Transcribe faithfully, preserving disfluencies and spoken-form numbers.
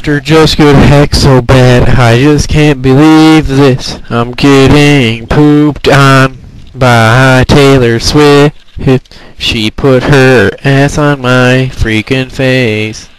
after just good heck so bad. I just can't believe this. I'm getting pooped on by Taylor Swift. She put her ass on my freaking face.